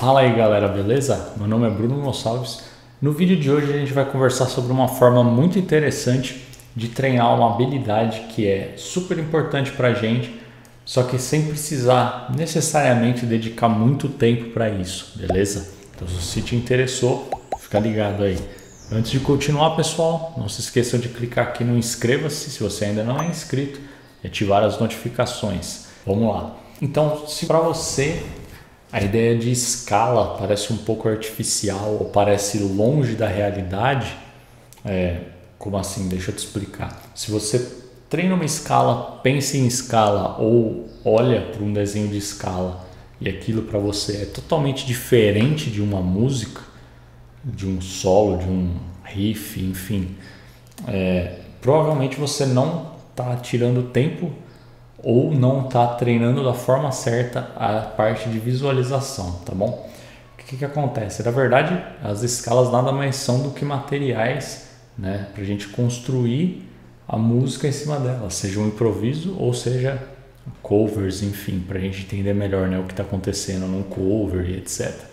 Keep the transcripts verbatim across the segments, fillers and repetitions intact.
Fala aí galera, beleza? Meu nome é Bruno Gonçalves. No vídeo de hoje a gente vai conversar sobre uma forma muito interessante de treinar uma habilidade que é super importante pra gente, só que sem precisar necessariamente dedicar muito tempo para isso, beleza? Então se te interessou, fica ligado aí. Antes de continuar, pessoal, não se esqueçam de clicar aqui no inscreva-se se você ainda não é inscrito e ativar as notificações. Vamos lá. Então, se para você a ideia de escala parece um pouco artificial ou parece longe da realidade, é, como assim? Deixa eu te explicar. Se você treina uma escala, pensa em escala ou olha para um desenho de escala e aquilo para você é totalmente diferente de uma música, de um solo, de um riff, enfim, é, provavelmente você não está tirando tempo ou não está treinando da forma certa a parte de visualização, tá bom? O que que acontece? Na verdade, as escalas nada mais são do que materiais, né, para a gente construir a música em cima delas, seja um improviso ou seja covers, enfim, para a gente entender melhor, né, o que está acontecendo num cover e etcétera.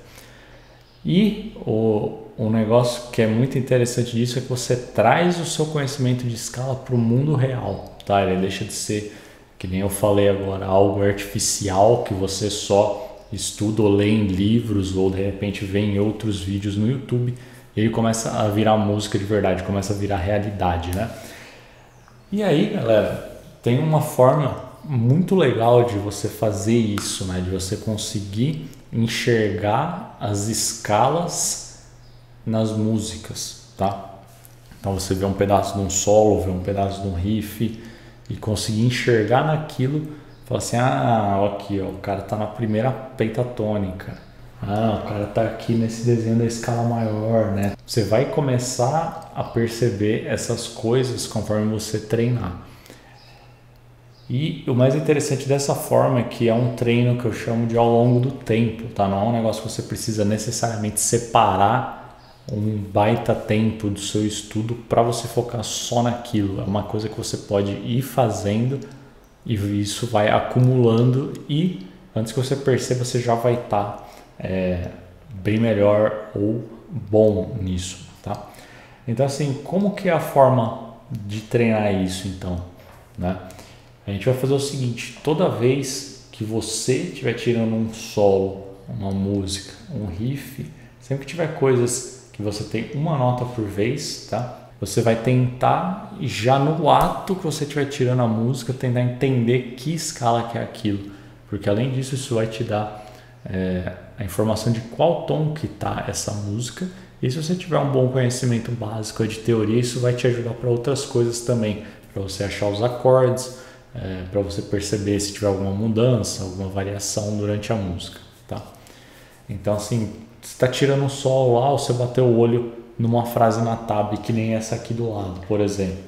E o, o negócio que é muito interessante disso é que você traz o seu conhecimento de escala para o mundo real, tá? Ele deixa de ser, que nem eu falei agora, algo artificial que você só estuda ou lê em livros ou de repente vê em outros vídeos no YouTube e ele começa a virar música de verdade, começa a virar realidade, né? E aí, galera, tem uma forma muito legal de você fazer isso, né? De você conseguir enxergar as escalas nas músicas, tá? Então você vê um pedaço de um solo, vê um pedaço de um riff e conseguir enxergar naquilo, falar assim, ah, aqui, ó, o cara tá na primeira pentatônica, ah, o cara tá aqui nesse desenho da escala maior, né? Você vai começar a perceber essas coisas conforme você treinar. E o mais interessante dessa forma é que é um treino que eu chamo de ao longo do tempo, tá? Não é um negócio que você precisa necessariamente separar um baita tempo do seu estudo para você focar só naquilo. É uma coisa que você pode ir fazendo e isso vai acumulando e antes que você perceba você já vai estar tá, é, bem melhor ou bom nisso, tá? Então assim, como que é a forma de treinar isso então, né? A gente vai fazer o seguinte, toda vez que você estiver tirando um solo, uma música, um riff, sempre que tiver coisas que você tem uma nota por vez, tá? Você vai tentar, já no ato que você estiver tirando a música, tentar entender que escala que é aquilo. Porque além disso, isso vai te dar é, a informação de qual tom que tá essa música. E se você tiver um bom conhecimento básico de teoria, isso vai te ajudar para outras coisas também. Para você achar os acordes, é, para você perceber se tiver alguma mudança, alguma variação durante a música, tá? Então assim, você está tirando um solo lá, ou você bateu o olho numa frase na tab que nem essa aqui do lado, por exemplo.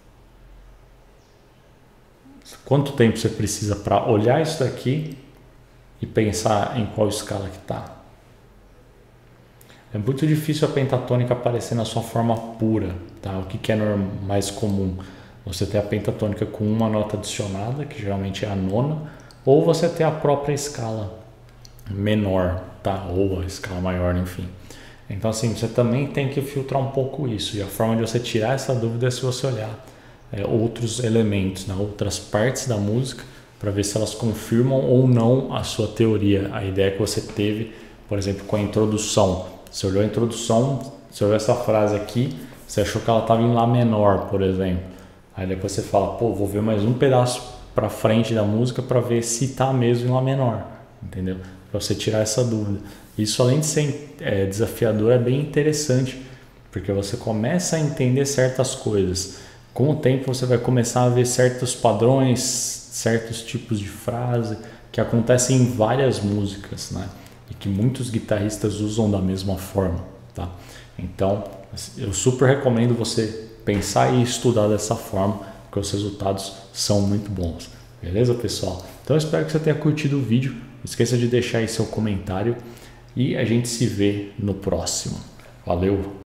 Quanto tempo você precisa para olhar isso daqui e pensar em qual escala que está? É muito difícil a pentatônica aparecer na sua forma pura, tá? O que, que é mais comum? Você ter a pentatônica com uma nota adicionada, que geralmente é a nona, ou você ter a própria escala menor, tá? Ou a escala maior, enfim. Então assim, você também tem que filtrar um pouco isso, e a forma de você tirar essa dúvida é se você olhar é, outros elementos, né? Outras partes da música, para ver se elas confirmam ou não a sua teoria, a ideia que você teve, por exemplo, com a introdução. Você olhou a introdução, você olhou essa frase aqui, você achou que ela estava em Lá menor, por exemplo. Aí depois você fala, pô, vou ver mais um pedaço para frente da música para ver se tá mesmo em Lá menor, entendeu? Para você tirar essa dúvida. Isso, além de ser é, desafiador, é bem interessante, porque você começa a entender certas coisas. Com o tempo você vai começar a ver certos padrões, certos tipos de frase que acontecem em várias músicas, né? E que muitos guitarristas usam da mesma forma, tá? Então, eu super recomendo você pensar e estudar dessa forma, porque os resultados são muito bons. Beleza, pessoal? Então, eu espero que você tenha curtido o vídeo. Não esqueça de deixar aí seu comentário e a gente se vê no próximo. Valeu!